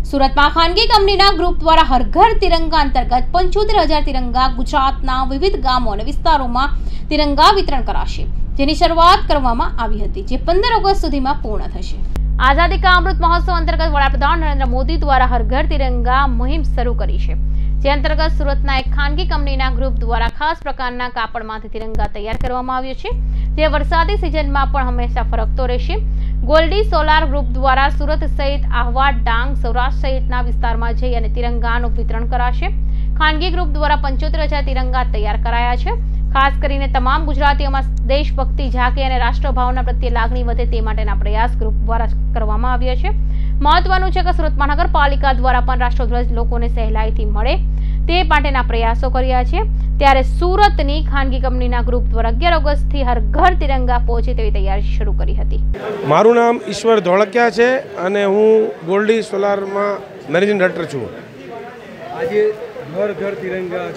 સુરતમાં ખાનગી કંપનીના ગ્રુપ દ્વારા હર ઘર તિરંગા અંતર્ગત 75,000 તિરંગા ગુજરાતના વિવિધ ગામો અને વિસ્તારોમાં તિરંગા વિતરણ કરાશે, જેની શરૂઆત કરવામાં આવી હતી, જે 15 ઓગસ્ટ સુધીમાં પૂર્ણ થશે। આઝાદી કા અમૃત મહોત્સવ અંતર્ગત વડાપ્રધાન નરેન્દ્ર મોદી દ્વારા હર ઘર તિરંગા મુહિમ શરૂ કરી છે, જે અંતર્ગત સુરતના એક ખાનગી કંપનીના ગ્રુપ દ્વારા ખાસ પ્રકારના કાપડમાંથી તિરંગા તૈયાર કરવામાં આવ્યો છે, જે વરસાદી સિઝનમાં પણ હંમેશા ફરકતો રહેશે। ગોલ્ડી સોલાર ગ્રુપ દ્વારા સુરત સહિત આહવા, ડાંગ, સૌરાષ્ટ્ર સહિતના વિસ્તારમાં જઈ અને તિરંગાનું વિતરણ કરાશે। ખાનગી ગ્રુપ દ્વારા 75,000 તિરંગા તૈયાર કરાયા છે। ખાસ કરીને તમામ ગુજરાતીઓમાં દેશભક્તિ જાગે અને રાષ્ટ્રભાવના પ્રત્યે લાગણી વધે તે માટેના પ્રયાસ ગ્રુપ દ્વારા કરવામાં આવ્યા છે। મહત્વનું છે કે સુરત મહાનગરપાલિકા દ્વારા પણ રાષ્ટ્રધ્વજ લોકોને સહેલાઈથી મળે તે માટેના પ્રયાસો કર્યા છે। ત્યારે સુરતની ખાનગી કંપનીના ગ્રુપ દ્વારા 11 ઓગસ્ટથી હર ઘર તિરંગા પહોંચે તેવી તૈયારી શરૂ કરી હતી। મારું નામ ઈશ્વર ધોળકિયા છે અને હું ગોલ્ડી સોલારમાં મેનેજિંગ ડાયરેક્ટર છું। આજે ઘર ઘર તિરંગા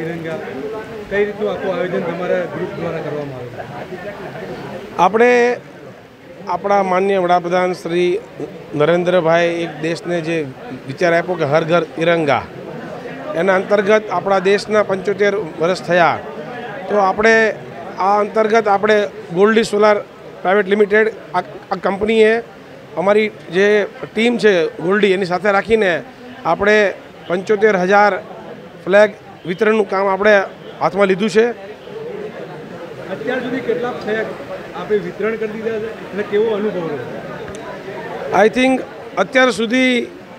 કઈ રીતનું આખું આયોજન તમારા ગ્રુપ દ્વારા કરવામાં આવ્યું? આપણે આપણા માનનીય વડાપ્રધાન શ્રી નરેન્દ્રભાઈ એક દેશને જે વિચાર આપ્યો કે હર ઘર તિરંગા, એના અંતર્ગત આપણા દેશના 75 વર્ષ થયા, તો આપણે આ અંતર્ગત આપણે ગોલ્ડી સોલાર પ્રાઇવેટ લિમિટેડ આ કંપનીએ અમારી જે ટીમ છે ગોલ્ડી એની સાથે રાખીને આપણે 75,000 ફ્લેગ વિતરણનું કામ આપણે હાથમાં લીધું છે। અત્યાર સુધી કેટલા ફ્લેગ આપણે વિતરણ કરી દીધા છે અને કેવો અનુભવ રહ્યો? આઈ થિંક અત્યાર સુધી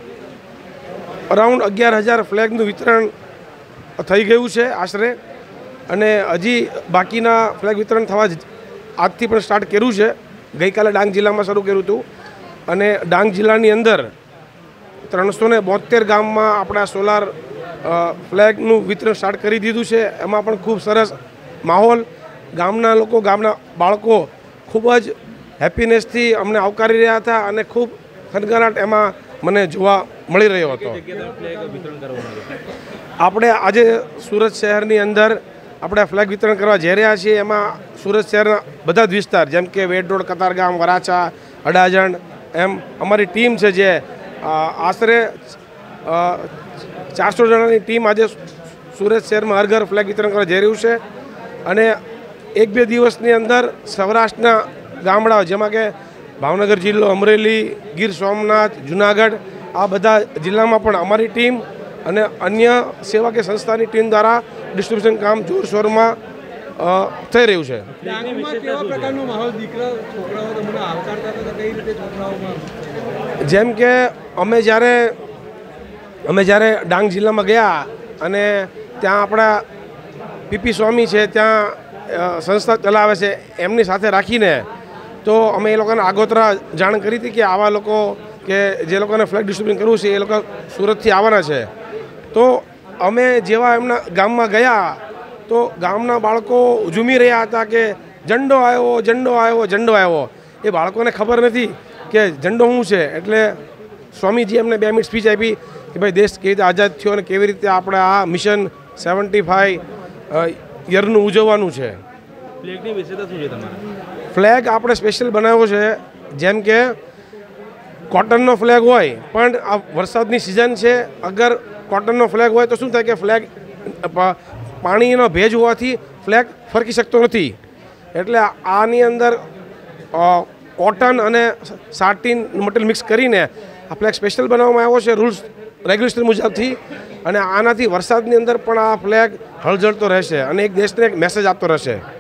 અરાઉન્ડ 11,000 ફ્લેગનું વિતરણ થઈ ગયું છે આશરે, અને હજી બાકીના ફ્લેગ વિતરણ થવા આજથી પણ સ્ટાર્ટ કર્યું છે। ગઈકાલે ડાંગ જિલ્લામાં શરૂ કર્યું હતું અને ડાંગ જિલ્લાની અંદર 372 ગામમાં આપણા સોલાર ફ્લેગનું વિતરણ સ્ટાર્ટ કરી દીધું છે। એમાં પણ ખૂબ સરસ માહોલ, ગામના લોકો, ગામના બાળકો ખૂબ જ હેપીનેસથી અમને આવકારી રહ્યા હતા અને ખૂબ ખનગનાટ એમાં મને જોવા મળી રહ્યો હતો। આપણે આજે સુરત શહેરની અંદર આપણે ફ્લેગ વિતરણ કરવા જઈ રહ્યા છીએ। એમાં સુરત શહેરના બધા જ વિસ્તાર જેમ કે વેડ રોડ, કતારગામ, વરાછા, અડાજણ, એમ અમારી ટીમ છે જે આશરે 400 જણાની ટીમ આજે સુરત શહેરમાં હર ઘર ફ્લેગ વિતરણ કરવા જઈ રહ્યું છે। અને 1-2 દિવસની અંદર સૌરાષ્ટ્રના ગામડાઓ જેમાં કે ભાવનગર જિલ્લો, અમરેલી, ગીર સોમનાથ, જુનાગઢ, આ બધા જિલ્લામાં પણ અમારી ટીમ અને અન્ય સેવાકીય સંસ્થાની ટીમ દ્વારા ડિસ્ટ્રીબ્યુશન કામ જોરશોરમાં થઈ રહ્યું છે। જેમ કે અમે જ્યારે ડાંગ જિલ્લામાં ગયા અને ત્યાં આપણા પીપી સ્વામી છે, ત્યાં સંસ્થા ચલાવે છે, એમની સાથે રાખીને તો અમે એ લોકોને આગોતરા જાણ કરી હતી કે આવા લોકો કે જે લોકોને ફ્લેગ ડિસ્ટ્રીબ્યુશન કરવું છે એ લોકો સુરતથી આવવાના છે। તો અમે જેવા એમના ગામમાં ગયા તો ગામના બાળકો ઝૂમી રહ્યા હતા કે ઝંડો આવ્યો, ઝંડો આવ્યો, ઝંડો આવ્યો। એ બાળકોને ખબર નથી કે ઝંડો શું છે। એટલે સ્વામીજી એમને 2 મિનિટ સ્પીચ આપી કે ભાઈ દેશ કેવી રીતે આઝાદ થયો અને કેવી રીતે આપણે આ મિશન 75 યરનું ઉજવવાનું છે। ફ્લેગની વિશેષતા શું છે તમારા? ફ્લેગ આપણે સ્પેશિયલ બનાવ્યો છે, જેમ કે કોટનનો ફ્લેગ હોય પણ આ વરસાદની સિઝન છે, અગર કોટનનો ફ્લેગ હોય તો શું થાય કે ફ્લેગ પાણીનો ભેજ હોવાથી ફ્લેગ ફરકી શકતો નથી, એટલે આની અંદર કોટન અને સાટીન મટીરિયલ મિક્સ કરીને આ ફ્લેગ સ્પેશિયલ બનાવવામાં આવ્યો છે રૂલ્સ રેગ્યુલેશન મુજબથી, અને આનાથી વરસાદની અંદર પણ આ ફ્લેગ હળઝળતો રહેશે અને એક દેશને એક મેસેજ આપતો રહેશે।